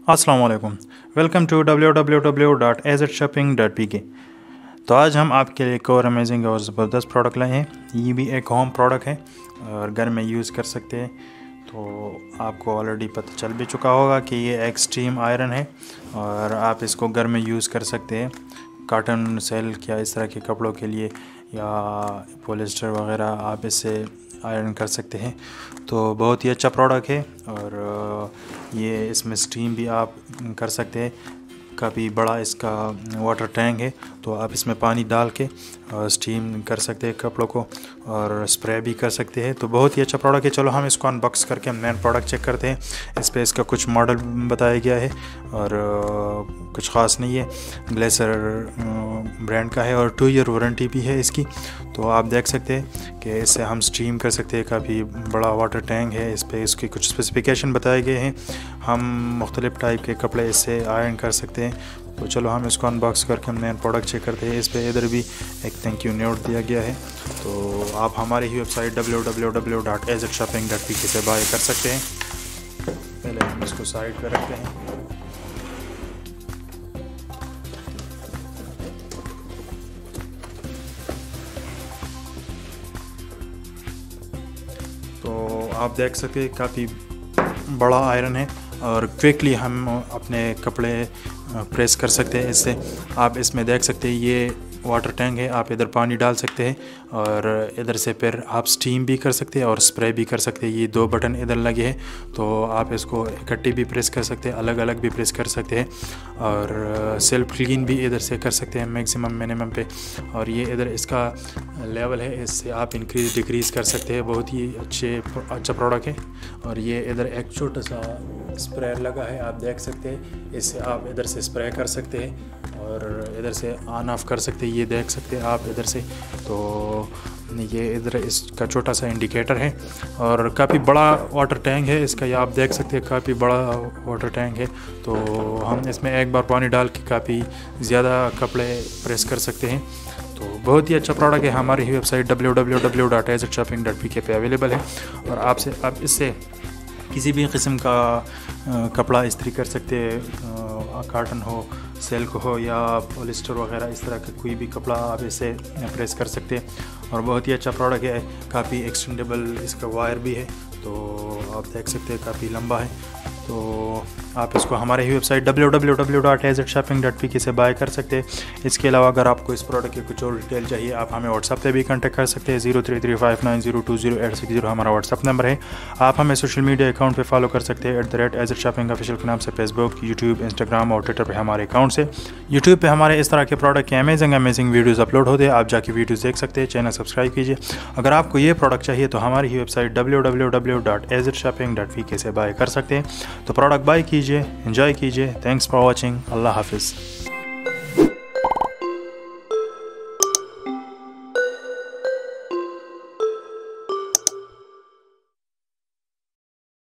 अस्सलाम वालेकुम। Welcome to www.azshopping.pk। तो आज हम आपके लिए एक और अमेजिंग और ज़बरदस्त प्रोडक्ट लाए हैं। ये भी एक होम प्रोडक्ट है और घर में यूज़ कर सकते हैं। तो आपको ऑलरेडी पता चल भी चुका होगा कि ये एक्सट्रीम आयरन है और आप इसको घर में यूज़ कर सकते हैं कॉटन, सिल्क या इस तरह के कपड़ों के लिए, या पॉलिस्टर वगैरह आप इससे आयरन कर सकते हैं। तो बहुत ही अच्छा प्रोडक्ट है और ये इसमें स्टीम भी आप कर सकते हैं। काफ़ी बड़ा इसका वाटर टैंक है, तो आप इसमें पानी डाल के स्टीम कर सकते हैं कपड़ों को और स्प्रे भी कर सकते हैं। तो बहुत ही अच्छा प्रोडक्ट है। चलो हम इसको अनबॉक्स करके मेन प्रोडक्ट चेक करते हैं। इस पर इसका कुछ मॉडल बताया गया है और कुछ ख़ास नहीं है। ग्लेसर ब्रांड का है और 2 ईयर वारंटी भी है इसकी। तो आप देख सकते हैं कि इससे हम स्टीम कर सकते हैं। काफ़ी बड़ा वाटर टैंक है। इस पर इसके कुछ स्पेसिफिकेशन बताए गए हैं। हम मुख्तलिफ़ टाइप के कपड़े इससे आयरन कर सकते हैं। तो चलो हम इसको अनबॉक्स करके हम मेन प्रोडक्ट चेक करते हैं। इस पर इधर भी एक थैंक यू नोट दिया गया है। तो आप हमारी ही वेबसाइट www.azshopping.pk से बाय कर सकते हैं। पहले हम इसको साइड पर रखते हैं। तो आप देख सकते हैं काफ़ी बड़ा आयरन है और क्विकली हम अपने कपड़े प्रेस कर सकते हैं इससे। आप इसमें देख सकते हैं ये वाटर टैंक है। आप इधर पानी डाल सकते हैं और इधर से फिर आप स्टीम भी कर सकते हैं और स्प्रे भी कर सकते हैं। ये 2 बटन इधर लगे हैं, तो आप इसको इकट्ठी भी प्रेस कर सकते हैं, अलग अलग भी प्रेस कर सकते हैं और सेल्फ क्लीन भी इधर से कर सकते हैं मैक्सिमम मिनिमम पे। और ये इधर इसका लेवल है, इससे आप इंक्रीज़ डिक्रीज़ कर सकते हैं। बहुत ही अच्छा प्रोडक्ट है। और ये इधर एक छोटा सा स्प्रे लगा है, आप देख सकते हैं। इससे आप इधर से स्प्रे कर सकते हैं और इधर से ऑन ऑफ कर सकते हैं। ये देख सकते हैं आप इधर से। तो ये इधर इसका छोटा सा इंडिकेटर है और काफ़ी बड़ा वाटर टैंक है इसका। ये आप देख सकते हैं काफ़ी बड़ा वाटर टैंक है। तो हम इसमें एक बार पानी डाल के काफ़ी ज़्यादा कपड़े प्रेस कर सकते हैं। तो बहुत ही अच्छा प्रोडक्ट है। हमारी ही वेबसाइट www.azshopping.pk पे अवेलेबल है और आप इससे किसी भी किस्म का कपड़ा इस्त्री कर सकते हैं। कॉटन हो, सिल्क हो या पॉलिस्टर वगैरह, इस तरह का कोई भी कपड़ा आप इसे प्रेस कर सकते हैं। और बहुत ही अच्छा प्रोडक्ट है। काफ़ी एक्सटेंडेबल इसका वायर भी है, तो आप देख सकते हैं काफ़ी लंबा है। तो आप इसको हमारे ही वेबसाइट www.azshopping.pk से बाय कर सकते हैं। इसके अलावा अगर आपको इस प्रोडक्ट की कुछ और डिटेल चाहिए, आप हमें व्हाट्सएप पे भी कांटेक्ट कर सकते हैं। 0335902080 हमारा व्हाट्सएप नंबर है। आप हमें सोशल मीडिया अकाउंट पे फॉलो कर सकते हैं @azshopping ऑफिशियल के नाम से। फेसबुक, यूट्यूब, इंस्टाग्राम और ट्विटर पे हमारे अकाउंट से। यूट्यूब पे हमारे इस तरह के प्रोडक्ट के अमेजिंग वीडियोज़ अपलोड होते हैं, आप जाके वीडियोज़ देख सकते हैं। चैनल सब्सक्राइब कीजिए। अगर आपको ये प्रोडक्ट चाहिए तो हमारी ही वेबसाइट www.azshopping.pk से बाय कर सकते हैं। तो प्रोडक्ट बाय कीजिए, एंजॉय कीजिए। Thanks for watching. अल्लाह हाफिज़।